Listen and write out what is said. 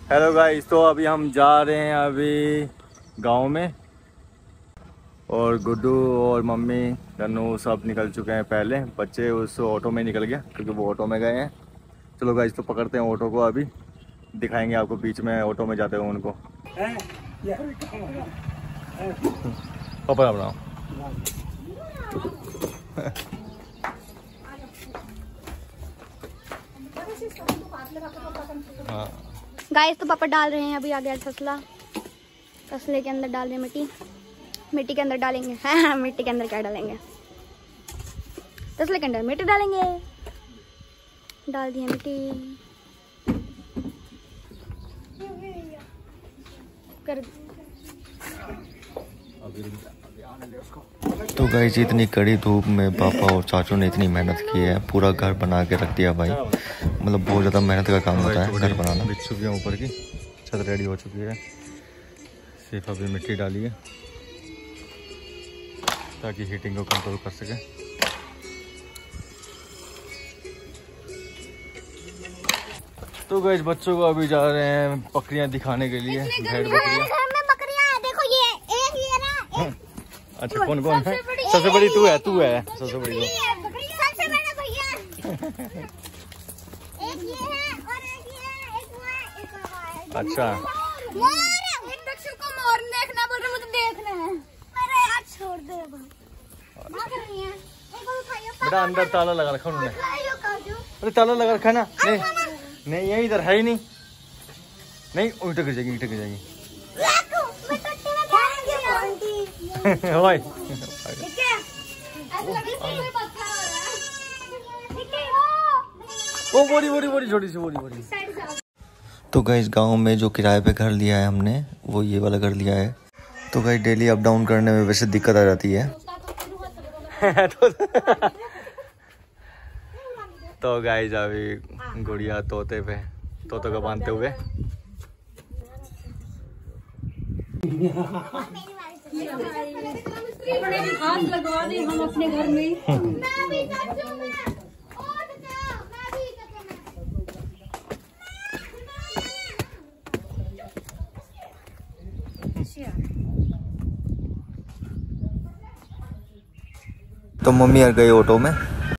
Hello guys, तो अभी हम जा रहे हैं अभी गांव में, और गुड्डू और मम्मी गन्नू सब निकल चुके हैं। पहले बच्चे उस ऑटो में निकल गए क्योंकि वो ऑटो में गए हैं। चलो गाइस, तो पकड़ते हैं ऑटो को, अभी दिखाएंगे आपको बीच में ऑटो में जाते हुए उनको। पापा बनाओ। हाँ गाइस, तो पापा डाल रहे हैं अभी आगे तसले के अंदर डाल रहे हैं मिट्टी के अंदर डालेंगे। हाँ, मिट्टी के अंदर क्या डालेंगे? तसले के अंदर मिट्टी डालेंगे। डाल दिए मिट्टी कर। तो गाइस, इतनी कड़ी धूप में पापा और चाचू ने इतनी मेहनत की है, पूरा घर बना के रख दिया भाई। मतलब बहुत ज़्यादा मेहनत का काम होता है घर बनाना। बिछ चुकी है, ऊपर की छत रेडी हो चुकी है, सिर्फ अभी मिट्टी डाली है ताकि हीटिंग को कंट्रोल कर सके। तो गाइस, बच्चों को अभी जा रहे हैं बकरियां दिखाने के लिए, भेड़ बकरियां। देखो ये एक ना एक। अच्छा, कौन कौन है? सबसे बड़ी तू है सबसे बड़ी। सबसे बड़ा भैया एक ये है और एक ये है, एक वो है, एक वो है। अच्छा, मोर देखना बोल रहे, मुझे देखना है। अरे यार छोड़ दे, भाग रही है। एक और उठाइए बेटा, अंदर ताला लगा रखा उन्होंने। अरे ताला लगा रखा ना? नहीं ये इधर है ही नहीं। नहीं, उल्टा गिर जाएगी, गिर जाएगी। ओ बोरी छोटी सी बोरी। तो गाइस, गांव में जो किराए पे घर लिया है हमने, वो ये वाला घर लिया है। तो गाइस, डेली अप डाउन करने में वैसे दिक्कत आ जाती है। तो गाइस, अभी गुड़िया तोते को बांधते हुए। हाथ लगवा दे हम अपने घर में। तो मम्मी आ गई ऑटो में।